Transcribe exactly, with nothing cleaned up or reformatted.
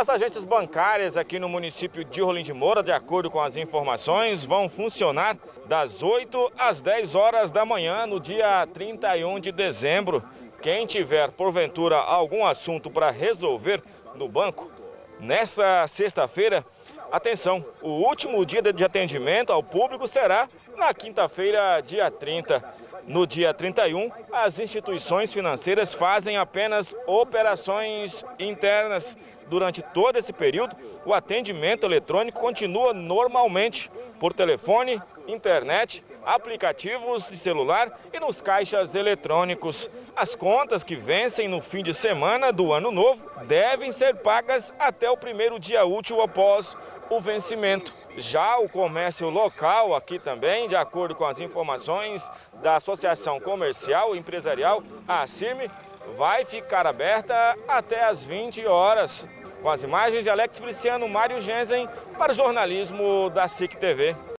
As agências bancárias aqui no município de Rolim de Moura, de acordo com as informações, vão funcionar das oito às dez horas da manhã no dia trinta e um de dezembro. Quem tiver, porventura, algum assunto para resolver no banco, nessa sexta-feira, atenção, o último dia de atendimento ao público será na quinta-feira, dia trinta. No dia trinta e um, as instituições financeiras fazem apenas operações internas. Durante todo esse período, o atendimento eletrônico continua normalmente por telefone, internet, aplicativos de celular e nos caixas eletrônicos. As contas que vencem no fim de semana do ano novo devem ser pagas até o primeiro dia útil após o vencimento. Já o comércio local aqui também, de acordo com as informações da Associação Comercial e Empresarial, a ACIRME, vai ficar aberta até às vinte horas. Com as imagens de Alex Feliciano, Mário Genzen, para o jornalismo da S I C T V.